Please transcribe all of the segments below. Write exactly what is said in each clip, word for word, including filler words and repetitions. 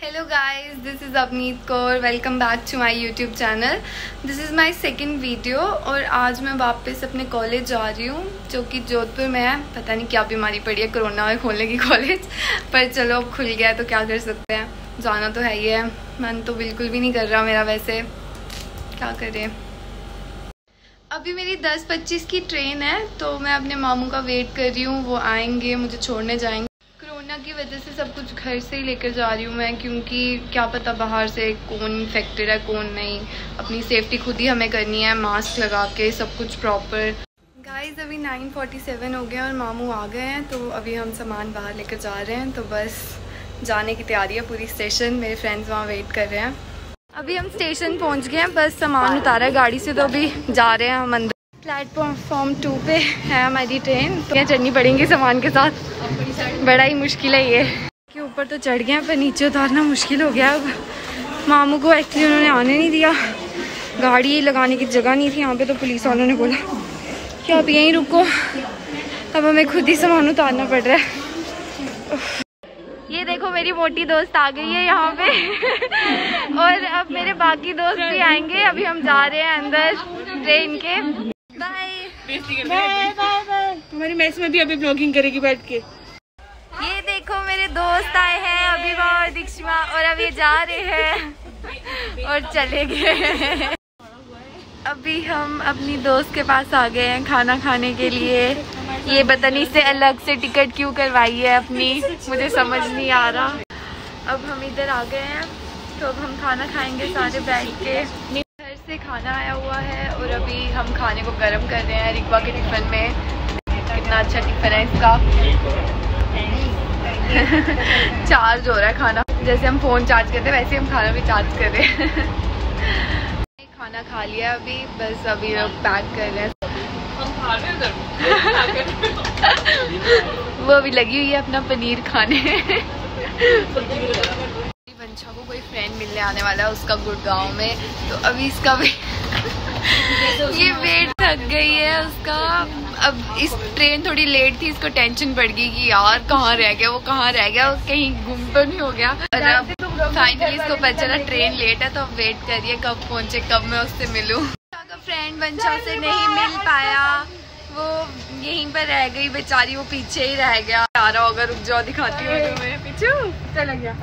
Hello guys, this is Avneet Kaur. Welcome back to my YouTube channel. This is my second video और आज मैं वापस अपने college जा रही हूँ जो कि जोधपुर में है। पता नहीं क्या बीमारी पड़ी है कोरोना में खोलने की कॉलेज, पर चलो अब खुल गया है तो क्या कर सकते हैं, जाना तो है ही है। मन तो बिल्कुल भी नहीं कर रहा मेरा, वैसे क्या करें। अभी मेरी दस पच्चीस की ट्रेन है तो मैं अपने मामू का वेट कर रही हूँ, वो आएंगे मुझे छोड़ने जाएंगे। कोरोना की वजह से सब कुछ घर से ही लेकर जा रही हूँ मैं, क्योंकि क्या पता बाहर से कौन इन्फेक्टेड है कौन नहीं। अपनी सेफ्टी खुद ही हमें करनी है, मास्क लगा के सब कुछ प्रॉपर। गाइस अभी नाइन फोर्टी सेवन हो गया और मामू आ गए हैं तो अभी हम सामान बाहर लेकर जा रहे हैं। तो बस जाने की तैयारी है पूरी स्टेशन, मेरे फ्रेंड्स वहाँ वेट कर रहे हैं। अभी हम स्टेशन पहुँच गए हैं, बस सामान उतारा है गाड़ी से तो अभी जा रहे हैं हम अंदर। प्लेटफॉर्म टू पे है हमारी ट्रेन, तो यहाँ चढ़नी पड़ेंगी सामान के साथ, बड़ा ही मुश्किल है ये। के ऊपर तो चढ़ गए हैं पर नीचे उतारना मुश्किल हो गया। अब मामू को एक्चुअली उन्होंने आने नहीं दिया, गाड़ी लगाने की जगह नहीं थी यहाँ पे, तो पुलिस वालों ने बोला कि आप यहीं रुको। अब हमें खुद ही सामान उतारना पड़ रहा है। ये देखो मेरी मोटी दोस्त आ गई है यहाँ पे और अब मेरे बाकी दोस्त भी आएंगे। अभी हम जा रहे हैं अंदर ट्रेन के। Bye bye bye. तुम्हारी मैच में भी अभी ब्लॉगिंग करेगी बैठ के। ये देखो मेरे दोस्त आए हैं अभिमा और दीक्षिमा और अब ये जा रहे हैं और चले गए। अभी हम अपनी दोस्त के पास आ गए हैं खाना खाने के लिए। ये पता नहीं इससे अलग से टिकट क्यों करवाई है अपनी, मुझे समझ नहीं आ रहा। अब हम इधर आ गए हैं तो अब हम खाना खाएंगे सारे बैठ के। घर से खाना आया हुआ है और अभी हम खाने को गर्म कर रहे हैं रिक्वा के टिफिन में। कितना अच्छा टिफिन है इसका। चार्ज हो रहा है खाना, जैसे हम फ़ोन चार्ज करते हैं वैसे हम खाना भी चार्ज कर रहे हैं। खाना खा लिया अभी, बस अभी लोग पैक कर रहे हैं। हम खा रहे हैं वो अभी लगी हुई है अपना पनीर खाने। वंशा को कोई फ्रेंड मिलने आने वाला है उसका गुड़गांव में, तो अभी इसका भी ये वेट थक गई है उसका। अब इस ट्रेन थोड़ी लेट थी, इसको टेंशन पड़ गई कि यार कहाँ रह गया वो कहाँ रह गया वो कहीं गुम तो नहीं हो गया। और अब फाइनली इसको पता चला ट्रेन लेट है, तो अब वेट करिए कब पहुँचे, कब मैं उससे मिलूँ। फ्रेंड वंशा से नहीं मिल पाया, वो यहीं पर रह गई बेचारी, वो पीछे ही रह गया। आ रहा होगा, रुक जाओ दिखाती हूँ तुम्हें। पीछे चला गया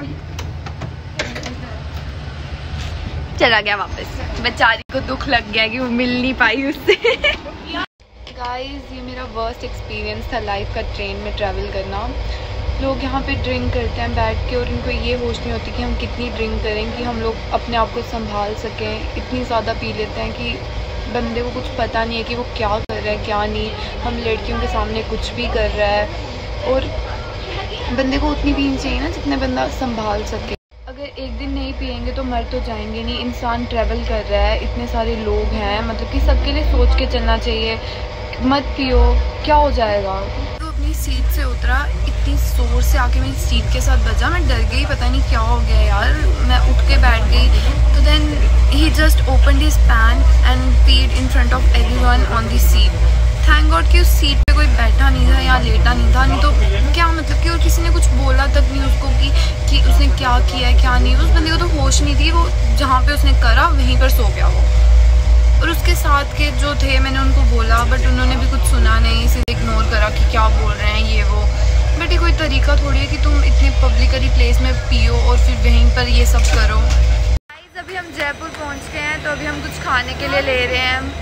चला गया वापस। बेचारी को दुख लग गया कि वो मिल नहीं पाई उससे। गाइस ये मेरा वर्स्ट एक्सपीरियंस था लाइफ का ट्रेन में ट्रैवल करना। लोग यहाँ पे ड्रिंक करते हैं बैठ के और इनको ये होश नहीं होती कि हम कितनी ड्रिंक करें कि हम लोग अपने आप को संभाल सकें। इतनी ज़्यादा पी लेते हैं कि बंदे को कुछ पता नहीं है कि वो क्या कर रहा है क्या नहीं। हम लड़कियों के सामने कुछ भी कर रहा है और बंदे को उतनी पीनी चाहिए ना जितने बंदा संभाल सके। अगर एक दिन नहीं पियेंगे तो मर तो जाएंगे नहीं। इंसान ट्रैवल कर रहा है, इतने सारे लोग हैं, मतलब कि सबके लिए सोच के चलना चाहिए। मत पियो, क्या हो जाएगा। तो अपनी सीट से उतरा, इतनी जोर से आके मेरी सीट के साथ बजा, मैं डर गई, पता नहीं क्या हो गया यार। मैं उठ के बैठ गई तो then he just opened his pan and peed in front of everyone on the seat. Thank God कि उस सीट पे कोई बैठा नहीं था या लेटा नहीं था, नहीं तो क्या मतलब कि और किसी ने कुछ बोला तक नहीं उसको कि, कि उसने क्या किया है क्या नहीं। उस बंदे को तो होश नहीं थी, वो जहाँ पे उसने करा वहीं पर सो गया वो। और उसके साथ के जो थे मैंने उनको बोला बट उन्होंने भी कुछ सुना नहीं, सिर्फ इग्नोर करा कि क्या बोल रहे हैं ये वो। बट ये कोई तरीका थोड़ी है कि तुम इतने पब्लिकली प्लेस में पियो और फिर वहीं पर ये सब करो। गाइस अभी हम जयपुर पहुंच गए हैं तो अभी हम कुछ खाने के लिए ले रहे हैं।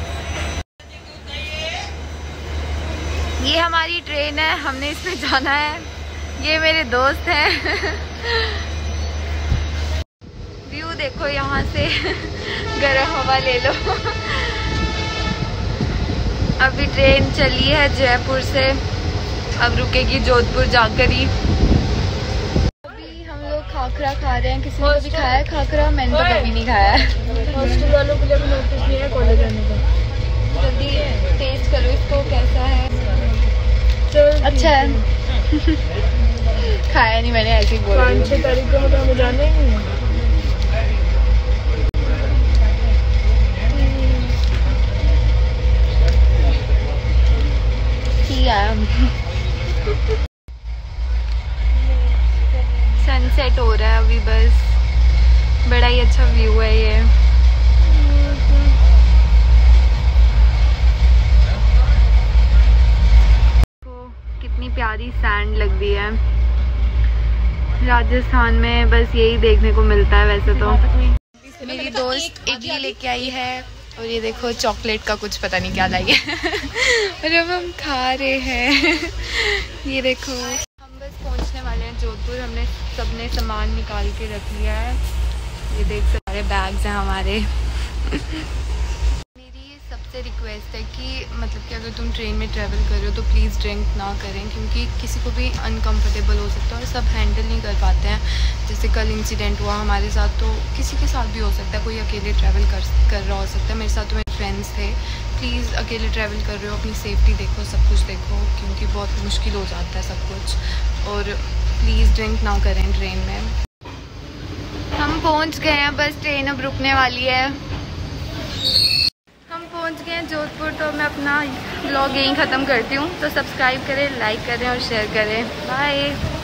ये हमारी ट्रेन है, हमने इसमें जाना है। ये मेरे दोस्त हैं। व्यू देखो यहाँ से, गर्म हवा ले लो। अभी ट्रेन चली है जयपुर से, अब रुकेगी जोधपुर जाकर ही। अभी हम लोग खाखरा खा रहे हैं। किसी ने भी खाया है खाखरा? मैंने तो कभी नहीं खाया है। हॉस्टल वालों के लिए भी नोटिस नहीं है कॉलेज आने का। जल्दी टेस्ट करो इसको कैसा है। अच्छा है। खाया नहीं मैंने, ऐसे ही बोला। पाँच छः तारीख को मतलब हमें जाने ही नहीं। सनसेट हो रहा है अभी बस। बड़ा ही अच्छा व्यू है ये। तो कितनी प्यारी सैंड लग रही है। राजस्थान में बस यही देखने को मिलता है वैसे तो। मेरी दोस्त इडली लेके आई है और ये देखो चॉकलेट का कुछ पता नहीं क्या लाई है और अब हम खा रहे हैं। ये देखो हम बस पहुंचने वाले हैं जोधपुर। हमने सबने सामान निकाल के रख लिया है। ये देख सारे बैग्स हैं हमारे। मेरी सबसे रिक्वेस्ट है कि मतलब कि अगर तुम ट्रेन में ट्रैवल कर रहे हो तो प्लीज़ ड्रिंक ना करें, क्योंकि किसी को भी अनकंफर्टेबल हो सकता है और सब हैंडल नहीं कर पाते हैं। जैसे कल इंसिडेंट हुआ हमारे साथ, तो किसी के साथ भी हो सकता है। कोई अकेले ट्रैवल कर कर रहा हो सकता है। मेरे साथ तो मेरे फ्रेंड्स थे। प्लीज़ अकेले ट्रैवल कर रहे हो अपनी सेफ्टी देखो, सब कुछ देखो, क्योंकि बहुत मुश्किल हो जाता है सब कुछ। और प्लीज़ ड्रिंक ना करें ट्रेन में। हम पहुंच गए हैं, बस ट्रेन अब रुकने वाली है। हम पहुंच गए हैं जोधपुर। तो मैं अपना व्लॉग यहीं ख़त्म करती हूँ। तो सब्सक्राइब करें, लाइक करें और शेयर करें। बाय।